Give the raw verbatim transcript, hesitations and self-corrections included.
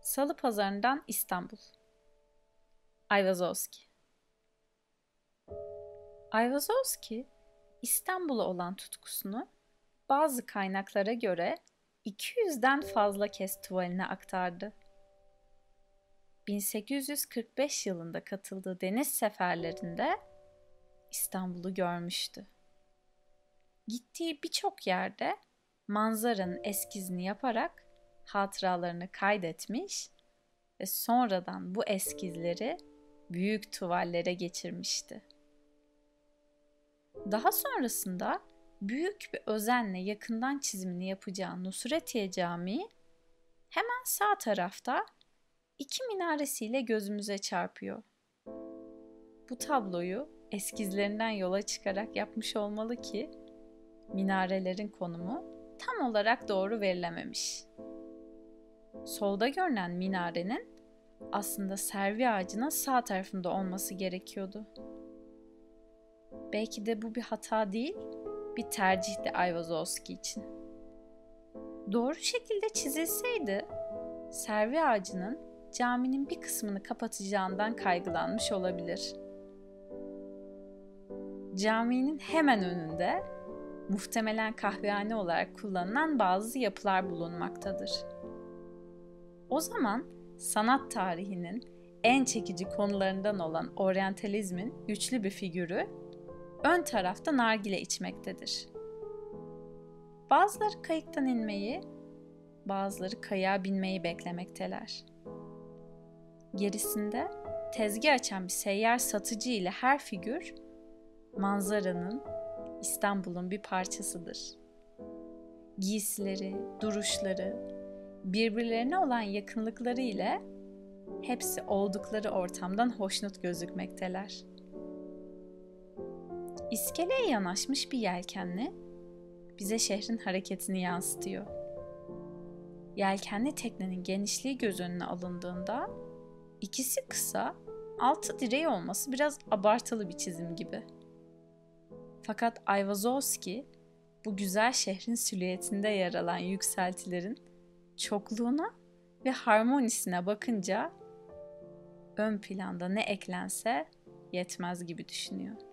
Salı Pazarı'ndan İstanbul. Ayvazovski. Ayvazovski, İstanbul'a olan tutkusunu bazı kaynaklara göre iki yüzden fazla kez tuvaline aktardı. bin sekiz yüz kırk beş yılında katıldığı deniz seferlerinde İstanbul'u görmüştü. Gittiği birçok yerde manzaranın eskizini yaparak hatıralarını kaydetmiş ve sonradan bu eskizleri büyük tuvallere geçirmişti. Daha sonrasında büyük bir özenle yakından çizimini yapacağı Nusretiye Camii hemen sağ tarafta iki minaresiyle gözümüze çarpıyor. Bu tabloyu eskizlerinden yola çıkarak yapmış olmalı ki minarelerin konumu tam olarak doğru verilememiş. Solda görünen minarenin aslında servi ağacının sağ tarafında olması gerekiyordu. Belki de bu bir hata değil, bir tercihti Ayvazovski için. Doğru şekilde çizilseydi, servi ağacının caminin bir kısmını kapatacağından kaygılanmış olabilir. Caminin hemen önünde muhtemelen kahvehane olarak kullanılan bazı yapılar bulunmaktadır. O zaman sanat tarihinin en çekici konularından olan oryantalizmin güçlü bir figürü ön tarafta nargile içmektedir. Bazıları kayıktan inmeyi, bazıları kayığa binmeyi beklemekteler. Gerisinde tezgah açan bir seyyar satıcı ile her figür manzaranın, İstanbul'un bir parçasıdır. Giysileri, duruşları, birbirlerine olan yakınlıkları ile hepsi oldukları ortamdan hoşnut gözükmekteler. İskeleye yanaşmış bir yelkenli bize şehrin hareketini yansıtıyor. Yelkenli teknenin genişliği göz önüne alındığında ikisi kısa, altı direği olması biraz abartılı bir çizim gibi. Fakat Ayvazovski bu güzel şehrin silüetinde yer alan yükseltilerin çokluğuna ve harmonisine bakınca ön planda ne eklense yetmez gibi düşünüyor.